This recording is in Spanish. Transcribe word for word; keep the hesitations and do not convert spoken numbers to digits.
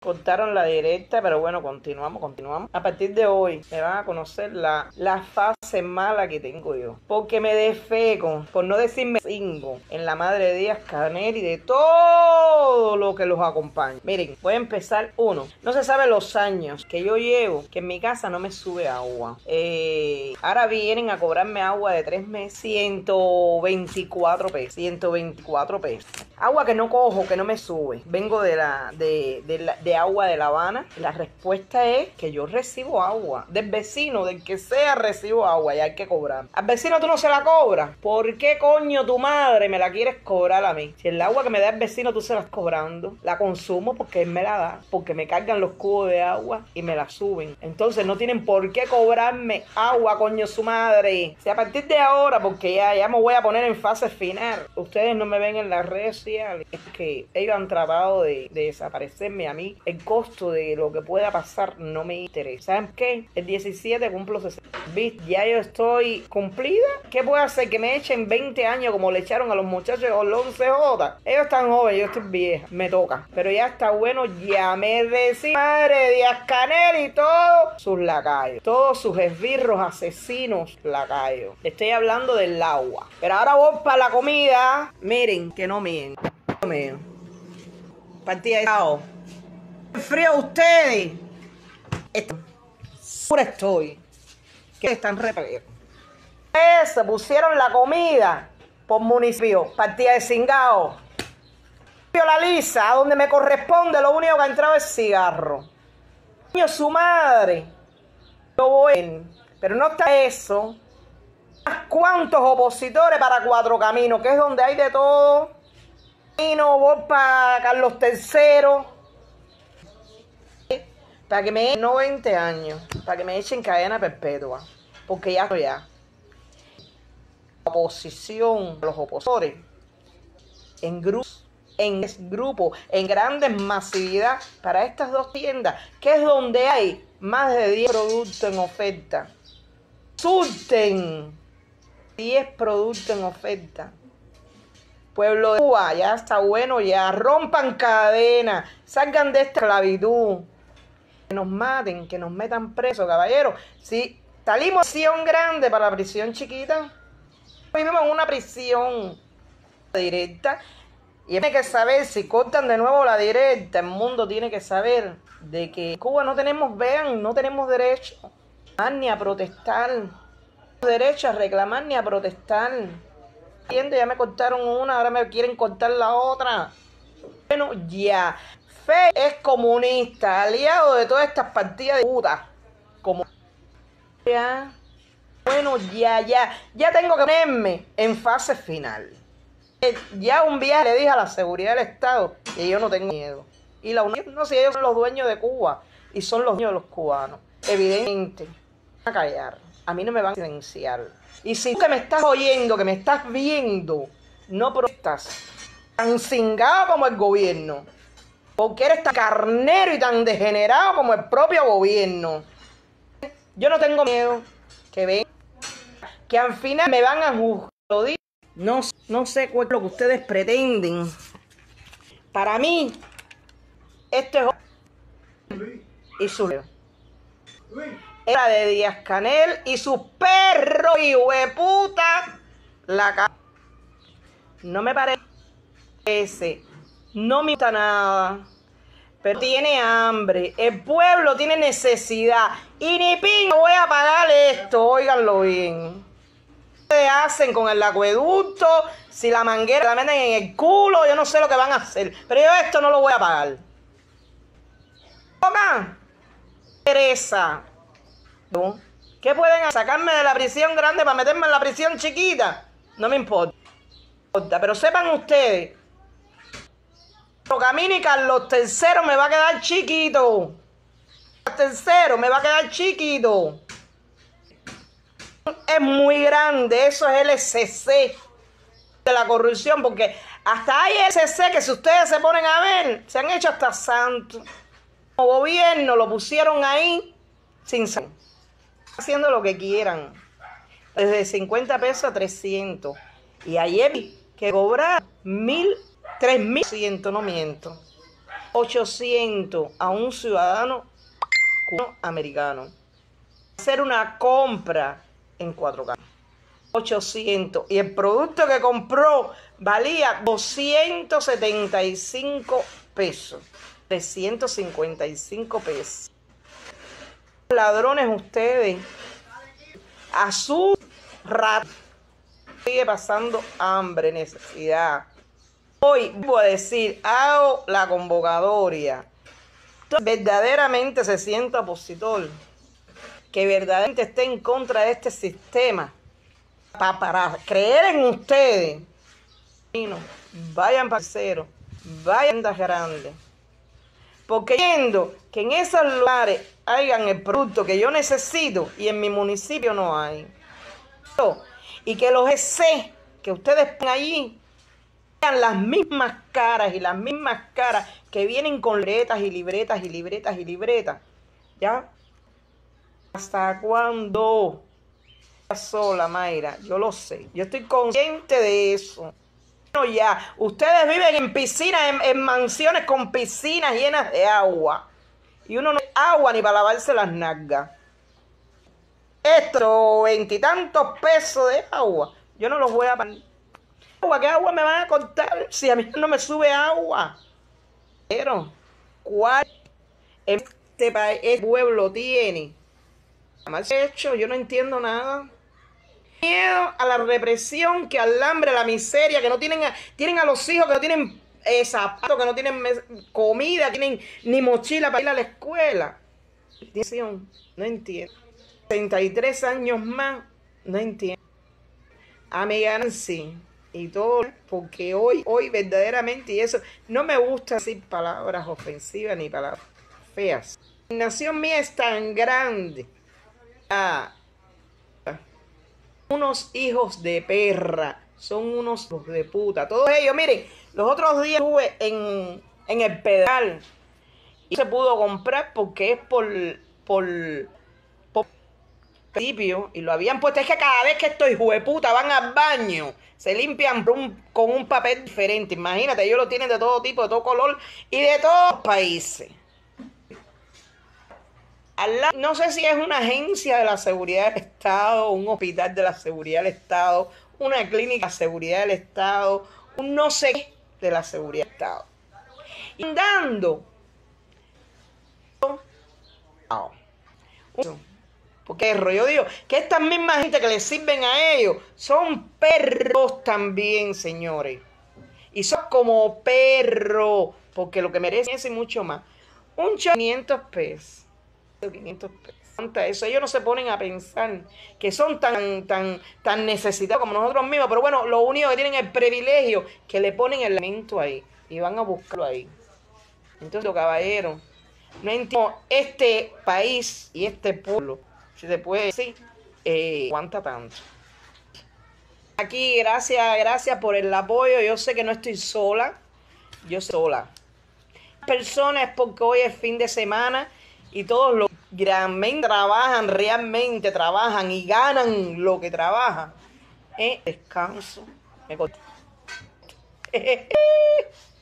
Cortaron la directa, pero bueno, continuamos, continuamos. A partir de hoy me van a conocer la, la fase mala que tengo yo. Porque me defeco, por no decirme cinco, en la madre de Díaz-Canel y de todo lo que los acompaña. Miren, voy a empezar uno. No se sabe los años que yo llevo, que en mi casa no me sube agua. Eh, ahora vienen a cobrarme agua de tres meses, ciento veinticuatro pesos. ciento veinticuatro pesos. Agua que no cojo, que no me sube. Vengo de la de, de, la, de agua de La Habana. La respuesta es que yo recibo agua. Del vecino, del que sea, recibo agua y hay que cobrar. Al vecino tú no se la cobras. ¿Por qué coño tu madre me la quieres cobrar a mí? Si el agua que me da el vecino tú se la estás cobrando, la consumo porque él me la da, porque me cargan los cubos de agua y me la suben. Entonces no tienen por qué cobrarme agua, coño su madre. Si a partir de ahora, porque ya, ya me voy a poner en fase final, ustedes no me ven en las redes sociales, es que ellos han tratado de, de desaparecerme a mí. El costo de lo que pueda pasar no me interesa. ¿Saben qué? El diecisiete cumplo sesenta. ¿Viste? Ya yo estoy cumplida. ¿Qué puedo hacer? Que me echen veinte años como le echaron a los muchachos de los once J. Ellos están jóvenes, yo estoy vieja. Me toca. Pero ya está bueno. Ya me decía madre Díaz-Canel y todos sus lacayos. Todos sus esbirros asesinos lacayos. Estoy hablando del agua. Pero ahora voy para la comida. Miren, que no miren. No miren. Partida de cao. Frío a ustedes. Segura estoy que están repletos. Se pusieron la comida por municipio. Partida de cingao. La lisa, a donde me corresponde, lo único que ha entrado es cigarro. Coño, su madre. Yo voy. Pero no está eso. ¿Cuántos opositores para Cuatro Caminos? Que es donde hay de todo. Camino, voy para Carlos tercero. Para que me echen no veinte años. Para que me echen cadena perpetua. Porque ya estoy ya. La oposición, los opositores. En grupos. En grupo, en grandes masividad para estas dos tiendas, que es donde hay más de diez productos en oferta. Surten diez productos en oferta. Pueblo de Cuba, ya está bueno, ya rompan cadenas, salgan de esta esclavitud. Que nos maten, que nos metan presos, caballeros. Si salimos de prisión grande para la prisión chiquita, vivimos en una prisión directa. Y tiene que saber, si cortan de nuevo la directa, el mundo tiene que saber de que en Cuba no tenemos, vean, no tenemos derecho a ni a protestar. No tenemos derecho a reclamar ni a protestar. Ya me cortaron una, ahora me quieren cortar la otra. Bueno, ya. Fe es comunista, aliado de todas estas partidas de puta. Como ya. Bueno, ya, ya. Ya tengo que ponerme en fase final. Ya un viaje le dije a la seguridad del Estado que yo no tengo miedo. Y la Unión, no sé, si ellos son los dueños de Cuba y son los dueños de los cubanos. Evidentemente, van a callar. A mí no me van a silenciar. Y si tú que me estás oyendo, que me estás viendo, no protestas, tan cingado como el gobierno, porque eres tan carnero y tan degenerado como el propio gobierno, yo no tengo miedo que ven, que al final me van a juzgar. No, no sé cuál es lo que ustedes pretenden. Para mí, esto es y su era de Díaz-Canel y su perro y hueputa la ca... No me parece, no me gusta nada, pero tiene hambre, el pueblo tiene necesidad y ni pingo voy a pagar esto, óiganlo bien. Hacen con el acueducto, si la manguera la meten en el culo, yo no sé lo que van a hacer, pero yo esto no lo voy a pagar. ¿Toca? Teresa, ¿qué pueden sacarme de la prisión grande para meterme en la prisión chiquita? No me importa, pero sepan ustedes, Camino y Carlos tercero me va a quedar chiquito. Carlos tercero me va a quedar chiquito. Es muy grande, eso es el L C C de la corrupción, porque hasta hay L C C que si ustedes se ponen a ver, se han hecho hasta santos. Como gobierno lo pusieron ahí sin saber, haciendo lo que quieran, desde cincuenta pesos a trescientos. Y ayer que cobrar mil, tres mil ciento, no miento. ochocientos a un ciudadano americano. Hacer una compra en cuatro K. ochocientos. Y el producto que compró valía doscientos setenta y cinco pesos. trescientos cincuenta y cinco pesos. Ladrones ustedes. A su rato sigue pasando hambre, necesidad. Hoy voy a decir, hago la convocatoria. Verdaderamente se sienta opositor, que verdaderamente esté en contra de este sistema, para, para creer en ustedes, vayan parceros, vayan a grandes, porque viendo que en esos lugares hayan el producto que yo necesito y en mi municipio no hay, y que los E C que ustedes ponen allí sean las mismas caras y las mismas caras que vienen con libretas y libretas y libretas y libretas, ¿ya? ¿Hasta cuándo? Sola, Mayra, yo lo sé, yo estoy consciente de eso. Bueno, ya, ustedes viven en piscinas, en, en mansiones con piscinas llenas de agua, y uno no tiene agua ni para lavarse las nalgas. Estos veintitantos pesos de agua, yo no los voy a pagar. ¿Qué agua me van a cortar si a mí no me sube agua? Pero, ¿cuál este país, este pueblo tiene? Además, de hecho, yo no entiendo nada. Miedo a la represión, que al hambre, a la miseria, que no tienen a, tienen a los hijos que no tienen eh, zapatos, que no tienen comida, que no tienen ni mochila para ir a la escuela. No entiendo. treinta y tres años más, no entiendo. A mi Nancy y todo, porque hoy, hoy verdaderamente, y eso, no me gusta decir palabras ofensivas ni palabras feas. La nación mía es tan grande. Ah, unos hijos de perra, son unos hijos de puta. Todos ellos, miren, los otros días estuve en, en el Pedal y no se pudo comprar porque es por, por, por principio, y lo habían puesto. Es que cada vez que estos hijos de puta van al baño, se limpian un, con un papel diferente. Imagínate, ellos lo tienen de todo tipo, de todo color y de todos los países. No sé si es una agencia de la seguridad del Estado, un hospital de la seguridad del Estado, una clínica de la seguridad del Estado, un no sé qué de la seguridad del Estado. Y dando. Porque yo digo que estas mismas gente que les sirven a ellos son perros también, señores. Y son como perros, porque lo que merecen es mucho más. Un quinientos pesos. quinientos pesos. Eso ellos no se ponen a pensar que son tan, tan, tan necesitados como nosotros mismos, pero bueno, lo único que tienen es el privilegio que le ponen el alimento ahí y van a buscarlo ahí. Entonces, caballero, no entiendo este país y este pueblo, si se puede decir, eh, aguanta tanto. Aquí, gracias, gracias por el apoyo. Yo sé que no estoy sola, yo soy sola. Personas es porque hoy es fin de semana y todos los realmente trabajan, realmente trabajan y ganan lo que trabajan. Eh, descanso. Me corté.